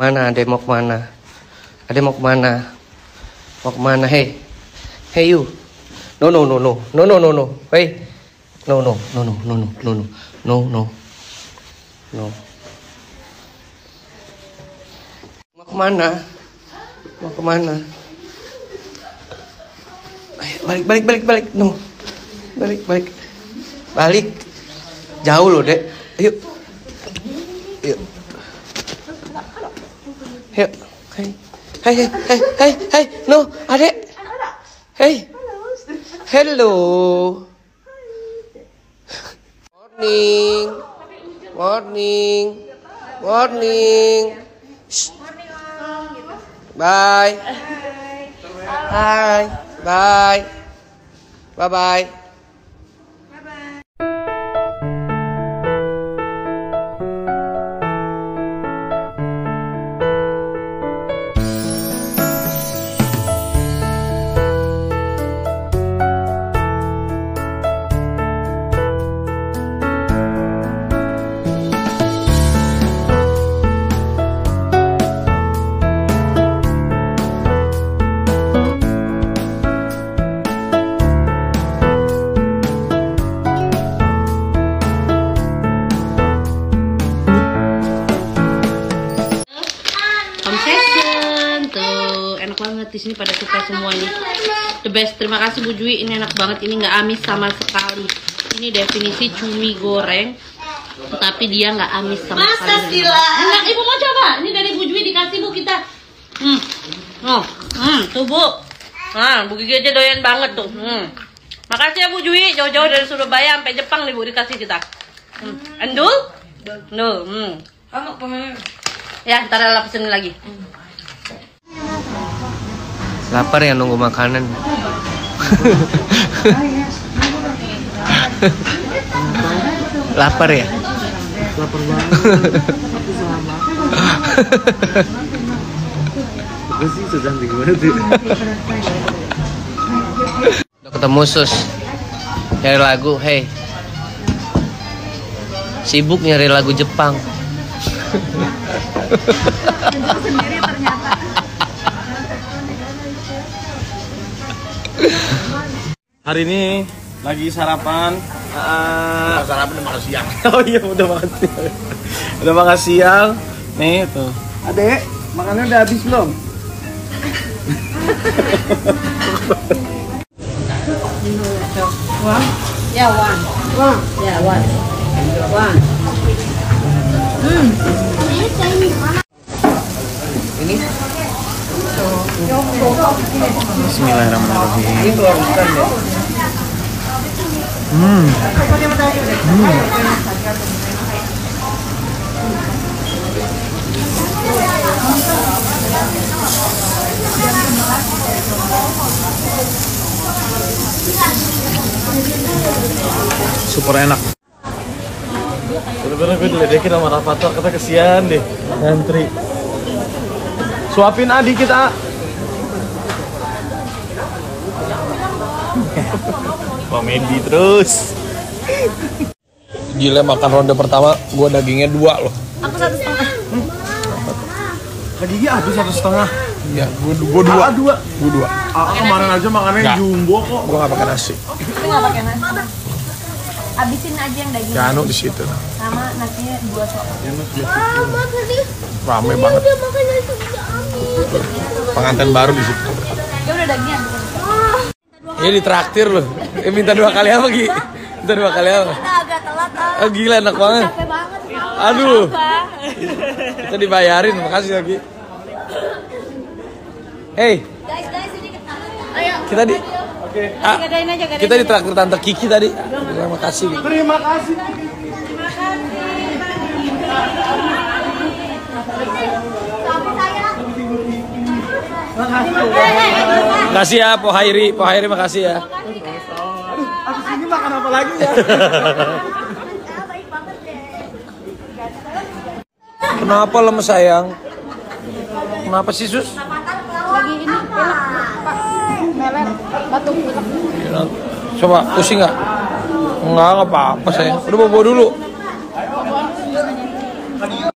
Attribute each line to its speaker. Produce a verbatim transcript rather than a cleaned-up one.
Speaker 1: Mana Ade mau kemana? Ade mau kemana? Mau kemana? Hey, hey you. No no no no no no no no. Hey, no no no no no no no no no no. Mau kemana? Mau kemana? Ayo, balik balik balik balik. No, balik balik balik. Jauh loh dek. Yuk, yuk. Yuk, hey, hey, hey, hey, hey, hey, no, adek, hey, hello, morning, morning, morning, shh. Bye, hi, bye, bye, bye.
Speaker 2: Di sini pada suka semuanya. The best. Terima kasih Bu Jui. Ini enak banget. Ini nggak amis sama sekali. Ini definisi cumi goreng, tapi dia nggak amis sama sekali. Enak. Ibu mau coba? Ini dari Bu Jui dikasih Bu kita. Hmm. Oh. Hmm. Tuh Bu. Nah, Bu Gigi aja doyan banget tuh. Hmm. Makasih ya Bu Jui. Jauh-jauh dari Surabaya sampai Jepang nih Bu dikasih kita. Hmm. Endul? No. Hmm. Ya, ntar lapisin lagi.
Speaker 1: Lapar ya nunggu makanan. Lapar ya?
Speaker 3: Lapar banget. Aku sama. Aku sih secantik banget.
Speaker 1: Udah ketemu Sus. Nyari lagu, hey. Sibuk nyari lagu Jepang.
Speaker 4: Sendiri ternyata.
Speaker 3: Hari ini lagi sarapan. Uh,
Speaker 5: sarapan udah makan siang.
Speaker 3: Oh iya udah makan siang. Udah makan siang. Nih tuh. Adek, makannya udah habis belum?
Speaker 2: One? Yeah, one. One? Yeah, one. One. Hmm.
Speaker 1: Ini
Speaker 3: Bismillahirrahmanirrahim.
Speaker 1: itu bukan deh.
Speaker 3: Hmm. Hmm. Super enak. Bener-bener gue diledekin sama Rafathar, kata kesian deh ngantri. Suapin adik kita. Komedi terus.
Speaker 5: Gila, makan ronde pertama gua dagingnya dua loh.
Speaker 4: Aku satu setengah.
Speaker 3: Lagi habis satu setengah.
Speaker 5: Ya, gua gua dua.
Speaker 3: Ah, dua.
Speaker 5: Gua dua.
Speaker 3: Ah, kemarin aja makannya
Speaker 5: Nggak.
Speaker 3: jumbo kok.
Speaker 5: Gua nggak pakai nasi.
Speaker 4: Aku nggak pakai nasi. Abisin aja yang daging.
Speaker 5: Janu di situ.
Speaker 4: Sama nasinya dua sok.
Speaker 5: Rame banget. Pengantin baru di situ.
Speaker 4: Ya udah dagingnya.
Speaker 1: Ini ditraktir loh. Eh, minta dua kali apa Gi? Minta dua kali apa?
Speaker 4: Kita agak telat. Ah.
Speaker 1: Oh, gila enak banget.
Speaker 4: Capek banget.
Speaker 1: Aduh. Kita dibayarin, makasih lagi. Hey,
Speaker 4: Guys, guys ini kita. Ayo.
Speaker 1: kita di
Speaker 3: Oke.
Speaker 1: ah,
Speaker 4: Gadain aja, gadain.
Speaker 1: kita ditraktir Tante Kiki tadi. Terima kasih. Gi.
Speaker 3: Terima kasih.
Speaker 1: Makasih ya, Po Hairi. Po Hairi makasih ya.
Speaker 3: Abis ini makan apa lagi ya?
Speaker 1: Kenapa lemes sayang? Kenapa sih Sus?
Speaker 4: Lagi ini pilek, Pak. Meler, batuk pilek.
Speaker 1: Coba pusing nggak? Enggak, nggak apa-apa sayang. Udah bobo dulu.